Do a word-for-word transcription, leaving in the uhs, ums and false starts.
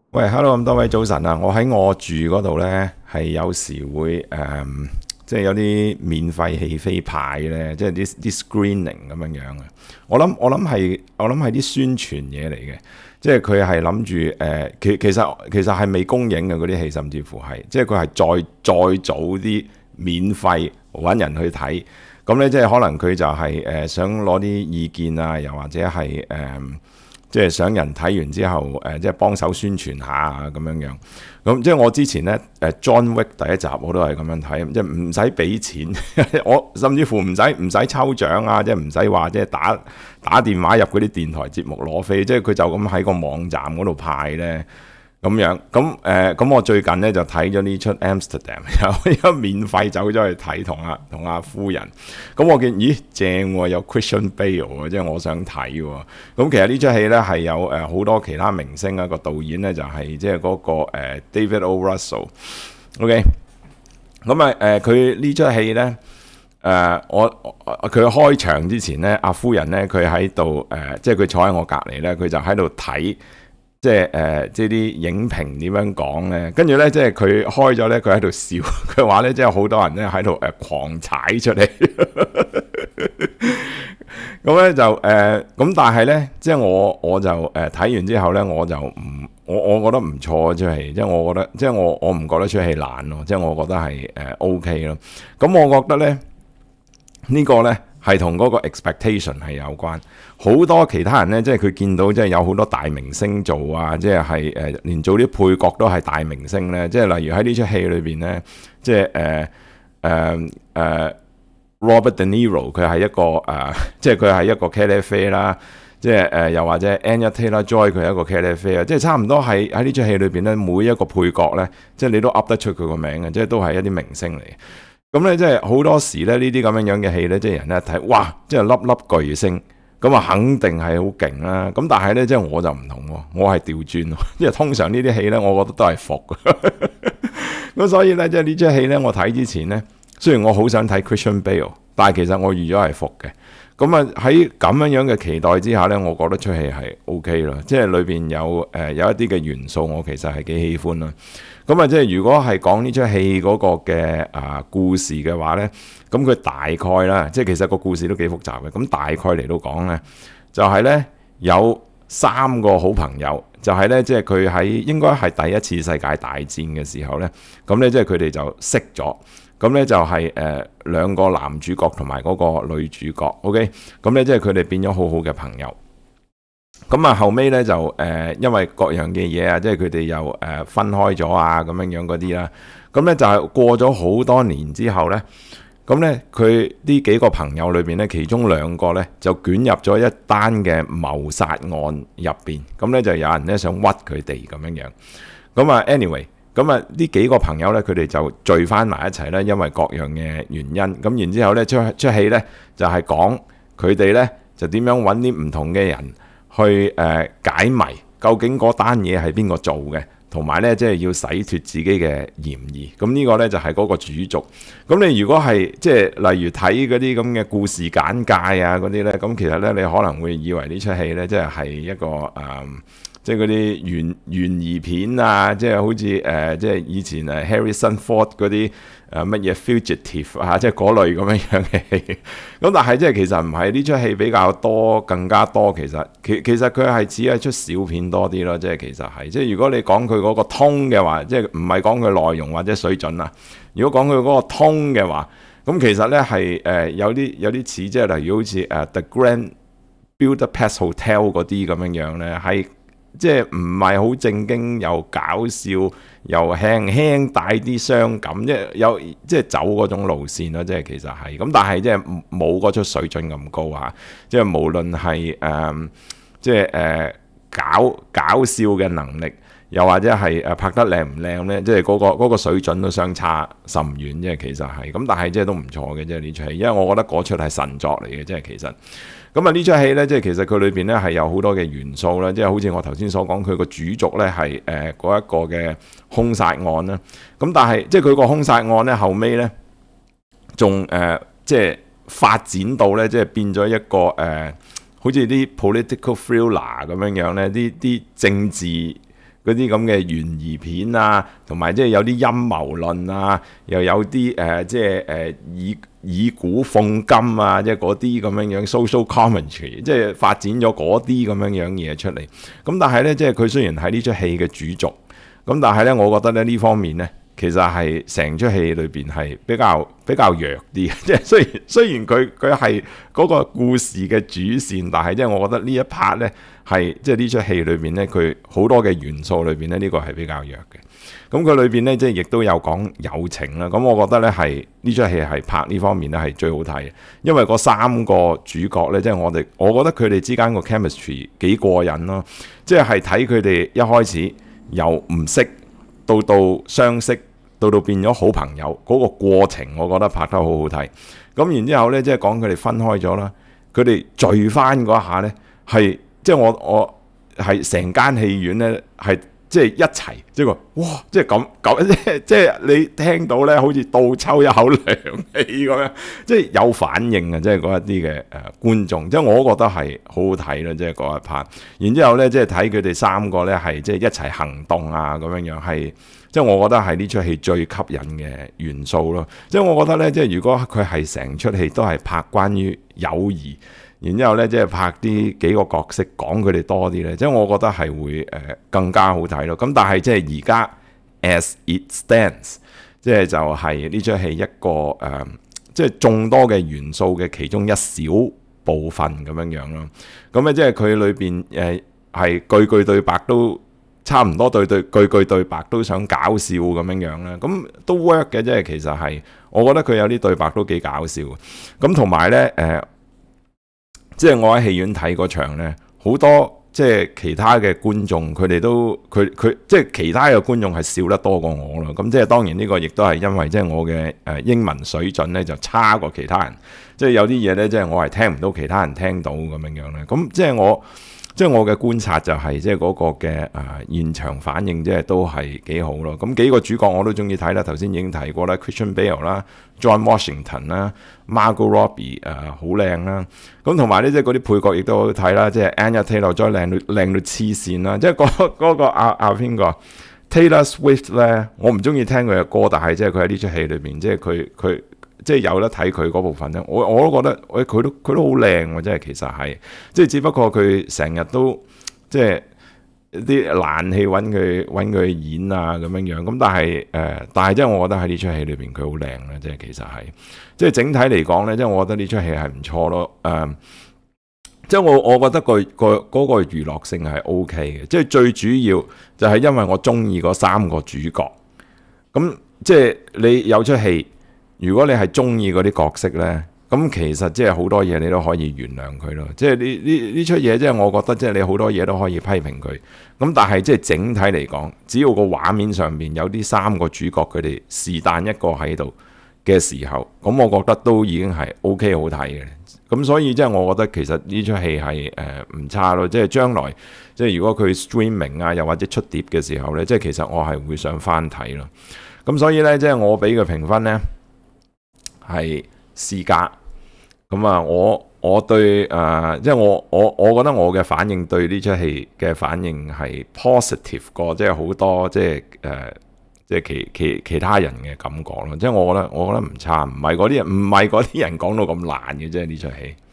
喂，hello，咁多位早晨啊！我喺我住嗰度呢，係有時會誒、嗯，即係有啲免費戲飛派呢，即係啲啲 screening 咁樣樣嘅。我諗我諗係我諗係啲宣傳嘢嚟嘅，即係佢係諗住誒，其其實其實係未公映嘅嗰啲戲，甚至乎係，即係佢係再再早啲免費揾人去睇，咁呢，即係可能佢就係、是、誒、呃、想攞啲意見啊，又或者係誒。呃即係想人睇完之後，誒、呃、即係幫手宣傳下啊咁樣樣。咁即係我之前咧，誒 John Wick 第一集我都係咁樣睇，即係唔使俾錢，我甚至乎唔使唔使抽獎啊，即係唔使話即係打打電話入嗰啲電台節目攞飛，即係佢就咁喺個網站嗰度派咧。咁樣咁誒咁我最近咧就睇咗呢出 Amsterdam， 有有免費走咗去睇同阿同阿夫人。咁我見咦正喎、啊，有 Christian Bale 喎，即係我想睇喎。咁其實呢出戲咧係有誒好、呃、多其他明星啊，個導演咧就係即係嗰個、呃、David O. Russell。OK， 咁啊誒佢呢出戲咧誒我佢開場之前咧，阿夫人咧佢喺度誒，即係佢坐喺我隔離咧，佢就喺度睇。即係誒、呃，即係啲影評點樣講咧？跟住咧，即係佢開咗咧，佢喺度笑。佢話咧，即係好多人咧喺度誒狂踩出嚟。咁咧就誒，咁、呃、但係咧，即係我我就誒睇、呃、完之後咧，我就唔我我覺得唔錯出戲，即係我覺得，即係我我唔覺得出戲爛咯，即係我覺得係誒、呃、OK 咯。咁我覺得咧呢、這個咧。係同嗰個 expectation 係有關，好多其他人咧，即係佢見到即係有好多大明星做啊，即係係誒連做啲配角都係大明星咧，即係例如喺呢出戲裏邊咧，即係誒誒誒 Robert De Niro 佢係一個誒、呃，即係佢係一個茄喱啡啦，即係誒、呃、又或者 Anya Taylor-Joy 佢係一個茄喱啡啊，即係差唔多係喺呢出戲裏邊咧，每一個配角咧，即係你都噏得出佢個名嘅，即係都係一啲明星嚟。咁咧，即係好多時咧，呢啲咁樣樣嘅戲咧，即係人咧睇，哇！即係粒粒巨星，咁啊肯定係好勁啦。咁但係咧，即係我就唔同喎，我係調轉，因為通常呢啲戲咧，我覺得都係服嘅。咁所以咧，即係呢出戲咧，我睇之前咧，雖然我好想睇 Christian Bale，但係其實我預咗係服嘅。咁啊喺咁樣樣嘅期待之下咧，我覺得出戲係 OK 咯，即係裏邊有誒、呃、有一啲嘅元素，我其實係幾喜歡啦。咁啊，即係如果係講呢出戲嗰個嘅啊故事嘅話咧，咁佢大概啦，即係其實個故事都幾複雜嘅。咁大概嚟到講咧，就係咧有三個好朋友，就係咧即係佢喺應該係第一次世界大戰嘅時候咧，咁咧即係佢哋就識咗。咁咧就係誒兩個男主角同埋嗰個女主角 ，OK，咁咧即係佢哋變咗好好嘅朋友。咁啊後尾咧就誒、呃、因為各樣嘅嘢啊，即係佢哋又誒、呃、分開咗啊，咁樣樣嗰啲啦。咁咧就係過咗好多年之後咧，咁咧佢呢幾個朋友裏邊咧，其中兩個咧就捲入咗一單嘅謀殺案入邊。咁咧就有人咧想屈佢哋咁樣樣。咁啊 anyway。咁啊，呢幾個朋友咧，佢哋就聚翻埋一齊咧，因為各樣嘅原因。咁然之後咧，出出戲咧就係講佢哋咧就點樣揾啲唔同嘅人去誒、呃、解謎，究竟嗰單嘢係邊個做嘅，同埋咧即係要洗脫自己嘅嫌疑。咁呢個咧就係、是、嗰個主軸。咁你如果係即係例如睇嗰啲咁嘅故事簡介啊嗰啲咧，咁其實咧你可能會以為呢出戲咧即係係一個誒。呃即係嗰啲懸懸疑片啊，即係好似誒、呃，即係以前誒 Harrison Ford 嗰啲誒乜嘢 Fugitive 啊，即係嗰類咁樣樣嘅戲。咁但係即係其實唔係呢出戲比較多，更加多其實其其實佢係只係出小片多啲咯。即係其實係即係如果你講佢嗰個通嘅話，即係唔係講佢內容或者水準啊？如果講佢嗰個通嘅話，咁其實咧係誒有啲有啲似即係例如好似誒、uh, The Grand Budapest Hotel 嗰啲咁樣樣咧係。即係唔係好正經，又搞笑，又輕輕帶啲傷感，即係有即係走嗰種路線咯。即係其實係咁，但係即係冇嗰出水準咁高啊！即係無論係誒、呃，即係誒、呃、搞搞笑嘅能力，又或者係誒拍得靚唔靚咧，即係嗰個嗰個水準都相差甚遠。即係其實係咁，但係即係都唔錯嘅。即係呢出戲，因為我覺得嗰出係神作嚟嘅。即係其實。咁啊呢出戲咧，即係其實佢裏邊咧係有好多嘅元素啦，即係好似我頭先所講，佢個主軸咧係誒嗰一個嘅兇殺案啦。咁但係即係佢個兇殺案咧後尾咧，仲誒即係發展到咧，即係變咗一個誒、呃，好似啲 political thriller 咁樣樣咧，啲啲政治嗰嗰啲咁嘅懸疑片啊，同埋即係有啲陰謀論啊，又有啲誒、呃、即係誒、呃、以以古諷今啊，即係嗰啲咁樣樣 social commentary， 即係發展咗嗰啲咁樣樣嘢出嚟。咁但係咧，即係佢雖然係呢出戲嘅主軸，咁但係咧，我覺得咧呢方面咧，其實係成出戲裏邊係比較比較弱啲。即係雖然雖然佢佢係嗰個故事嘅主線，但係即係我覺得呢一 part 咧係即係呢出戲裏邊咧，佢好多嘅元素裏邊咧，呢個係比較弱嘅。咁佢裏邊咧，即係亦都有講友情啦。咁我覺得咧係呢出戲係拍呢方面咧係最好睇嘅，因為嗰三個主角咧，即係我哋，我覺得佢哋之間個 chemistry 幾過癮咯。即係睇佢哋一開始由唔識到到相識，到到變咗好朋友嗰個過程，我覺得拍得好好睇。咁然之後咧，即係講佢哋分開咗啦，佢哋聚翻嗰下咧，係即係我我係成間戲院咧係。即係一齊，即係話哇！即係咁咁，即係即係你聽到咧，好似倒抽一口涼氣咁樣，即係有反應啊！即係嗰一啲嘅誒觀眾，即係我覺得係好好睇啦！即係嗰一 part。然之後咧，即係睇佢哋三個咧係即係一齊行動啊咁樣樣，係即係我覺得係呢出戲最吸引嘅元素咯。即係我覺得咧，即係如果佢係成出戲都係拍關於友誼。然之後咧，即係拍啲幾個角色講佢哋多啲咧，即係我覺得係會誒更加好睇咯。咁但係即係而家 as it stands，即係就係呢出戲一個誒，即係眾多嘅元素嘅其中一小部分咁樣樣咯。咁咧即係佢裏邊誒係句句對白都差唔多對對句句對白都想搞笑咁樣樣啦。咁都 work 嘅，即係其實係我覺得佢有啲對白都幾搞笑。咁同埋咧誒。即係我喺戲院睇嗰場咧，好多即係其他嘅觀眾，佢哋都佢佢即係其他嘅觀眾係笑得多過我咯。咁即係當然呢個亦都係因為即係我嘅誒英文水準咧就差過其他人，即係有啲嘢咧即係我係聽唔到其他人聽到咁樣樣咧。咁即係我即係我嘅觀察就係即係嗰個嘅誒、呃、現場反應即係都係幾好咯。咁幾個主角我都中意睇啦，頭先已經提過啦 ，Christian Bale 啦。John Washington 啦 ，Margot Robbie 誒好靚啦，咁同埋呢即係嗰啲配角亦都好睇啦，即係 Anya Taylor 再靚到靚到黐線啦，即係嗰嗰個阿阿邊個 Taylor Swift 咧，我唔中意聽佢嘅歌，但係即係佢喺呢出戲裏邊，即係佢佢即係有得睇佢嗰部分咧，我我都覺得，喂佢都佢都好靚喎，即係其實係，即係只不過佢成日都即係。啲爛戲揾佢揾佢演啊咁樣樣，咁但係誒、呃，但係即係我覺得喺呢出戲裏邊佢好靚啦，即係其實係，即係整體嚟講咧，即係我覺得呢出戲係唔錯咯，誒、呃，即係我我覺得、個個嗰個娛樂性係 O K 嘅，即係最主要就係因為我中意嗰三個主角，咁即係你有出戲，如果你係中意嗰啲角色咧。咁其實即係好多嘢你都可以原諒佢咯，即係呢呢呢出嘢即係我覺得即係你好多嘢都可以批評佢，咁但係即係整體嚟講，只要個畫面上面有啲三個主角佢哋是但一個喺度嘅時候，咁我覺得都已經係 O K 好睇嘅。咁所以即係我覺得其實呢出戲係誒唔差咯，即係將來即係如果佢 streaming 啊又或者出碟嘅時候咧，即係其實我係會想翻睇咯。咁所以咧即係我俾嘅評分咧係 C 加。咁啊，我我對誒、呃，即係我我我覺得我嘅反應對呢出戲嘅反應係 positive 過，即係好多即係誒、呃，即係其其其他人嘅感覺咯。即係我覺得我覺得唔差，唔係嗰啲人唔係嗰啲人講到咁爛嘅啫，呢出戲。